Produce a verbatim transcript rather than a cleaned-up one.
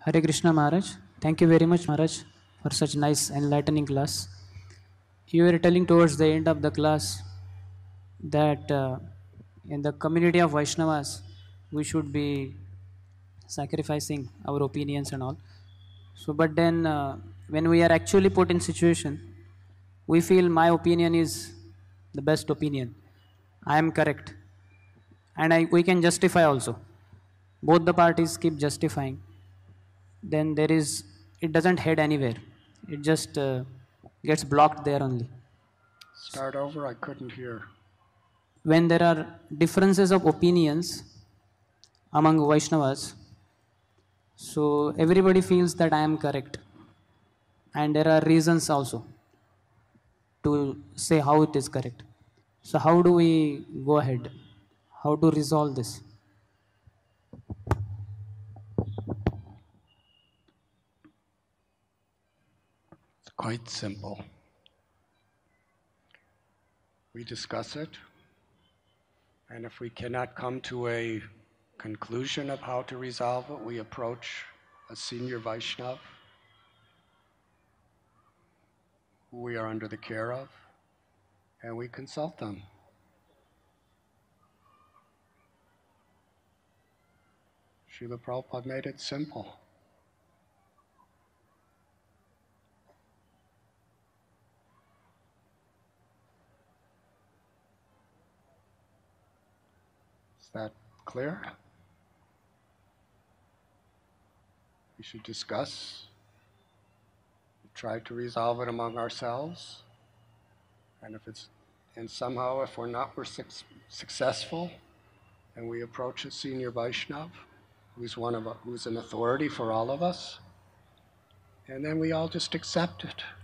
Hare Krishna Maharaj. Thank you very much Maharaj for such nice enlightening class. You were telling towards the end of the class that uh, in the community of Vaishnavas we should be sacrificing our opinions and all. So, but then uh, when we are actually put in situation, we feel my opinion is the best opinion. I am correct, and I, we can justify also. Both the parties keep justifying. Then there is it doesn't head anywhere. It just uh, gets blocked there only. Start over, I couldn't hear. When there are differences of opinions among Vaishnavas, so everybody feels that I am correct, and there are reasons also to say how it is correct. So how do we go ahead? How to resolve this? It's quite simple. We discuss it, and if we cannot come to a conclusion of how to resolve it, we approach a senior Vaishnava who we are under the care of, and we consult them. Srila Prabhupada made it simple. Is that clear? We should discuss, try to resolve it among ourselves, and if it's, and somehow if we're not, we're su- successful, and we approach a senior Vaishnava, who's one of, who's an authority for all of us, and then we all just accept it.